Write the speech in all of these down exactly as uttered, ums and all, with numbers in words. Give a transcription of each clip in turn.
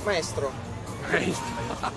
Maestro, Maestro.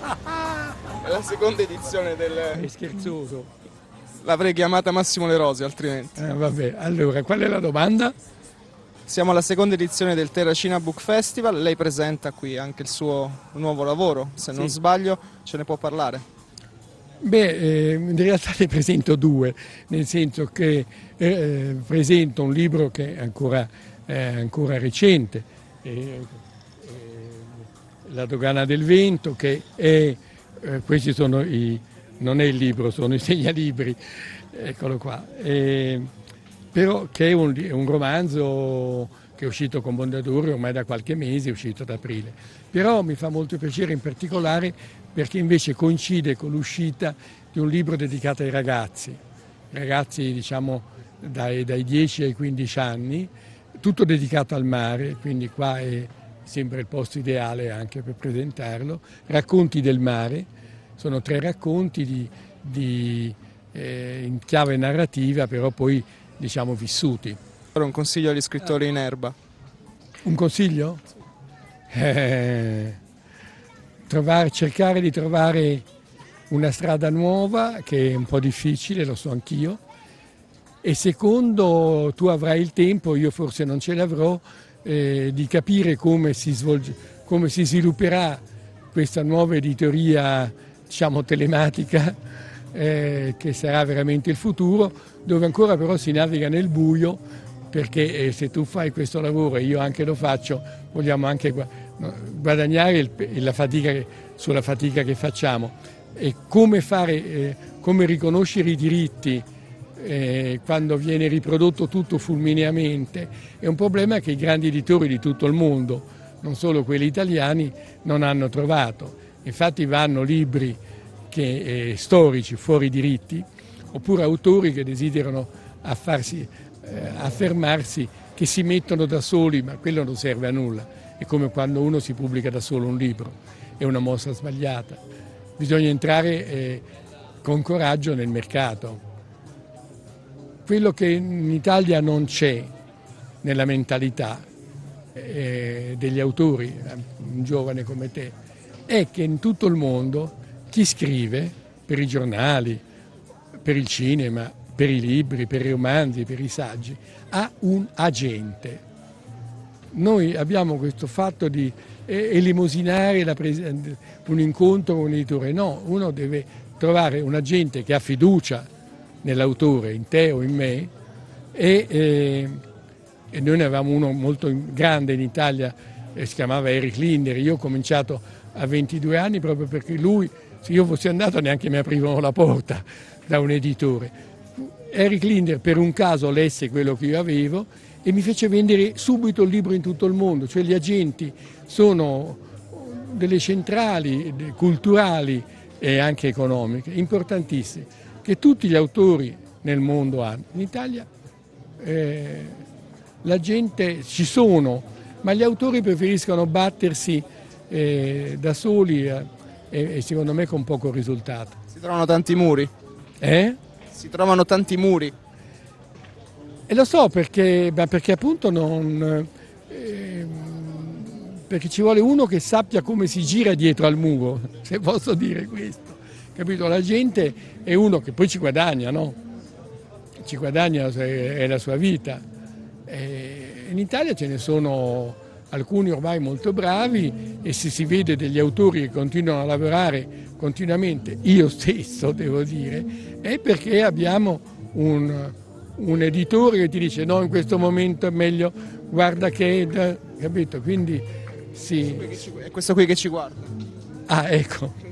è la seconda edizione È del... scherzoso. L'avrei chiamata Massimo Le Rosi altrimenti. Eh, vabbè, allora, qual è la domanda? Siamo alla seconda edizione del Terracina Book Festival, lei presenta qui anche il suo nuovo lavoro, se non Sì. sbaglio ce ne può parlare. Beh, eh, in realtà ne presento due, nel senso che eh, presento un libro che è ancora, eh, ancora recente, eh, eh, La dogana del vento, che è, eh, questi sono i, non è il libro, sono i segnalibri, eccolo qua, eh, però che è un, è un romanzo che è uscito con Mondadori ormai da qualche mese, è uscito ad aprile. Però mi fa molto piacere in particolare perché invece coincide con l'uscita di un libro dedicato ai ragazzi, ragazzi diciamo dai, dai dieci ai quindici anni, tutto dedicato al mare, quindi qua è, sembra il posto ideale anche per presentarlo, racconti del mare, sono tre racconti di, di, eh, in chiave narrativa però poi diciamo vissuti. Un consiglio agli scrittori in erba. Un consiglio? Eh, trovare, cercare di trovare una strada nuova, che è un po' difficile, lo so anch'io, e secondo, tu avrai il tempo, io forse non ce l'avrò, eh, di capire come si, svolge, come si svilupperà questa nuova editoria, diciamo, telematica, eh, che sarà veramente il futuro, dove ancora però si naviga nel buio, perché eh, se tu fai questo lavoro e io anche lo faccio, vogliamo anche guadagnare il, la fatica, sulla fatica che facciamo. E come, fare, eh, come riconoscere i diritti eh, quando viene riprodotto tutto fulmineamente è un problema che i grandi editori di tutto il mondo, non solo quelli italiani, non hanno trovato. Infatti vanno libri che, eh, storici fuori diritti, oppure autori che desiderano affarsi, eh, affermarsi, che si mettono da soli, ma quello non serve a nulla. È come quando uno si pubblica da solo un libro, è una mossa sbagliata. Bisogna entrare eh, con coraggio nel mercato. Quello che in Italia non c'è nella mentalità eh, degli autori, un giovane come te, è che in tutto il mondo chi scrive per i giornali, per il cinema, per i libri, per i romanzi, per i saggi, ha un agente. Noi abbiamo questo fatto di elemosinare la un incontro con un editore. No, uno deve trovare un agente che ha fiducia nell'autore, in te o in me, e, eh, e noi ne avevamo uno molto grande in Italia, eh, si chiamava Eric Linder. Io ho cominciato a ventidue anni proprio perché lui, se io fossi andato neanche mi aprivano la porta da un editore. Eric Linder per un caso lesse quello che io avevo e mi fece vendere subito il libro in tutto il mondo, cioè gli agenti sono delle centrali culturali e anche economiche importantissime che tutti gli autori nel mondo hanno. In Italia eh, la gente ci sono, ma gli autori preferiscono battersi eh, da soli eh, e secondo me con poco risultato. Si trovano tanti muri? Eh? Si trovano tanti muri? E lo so perché, perché appunto non, eh, perché ci vuole uno che sappia come si gira dietro al muro, se posso dire questo. Capito? La gente è uno che poi ci guadagna, no? Ci guadagna, è la sua vita. E in Italia ce ne sono alcuni ormai molto bravi e se si vede degli autori che continuano a lavorare continuamente, io stesso devo dire, è perché abbiamo un... un editore che ti dice no, in questo momento è meglio, guarda che, capito? Quindi sì. È questo qui che ci guarda. Ah, ecco.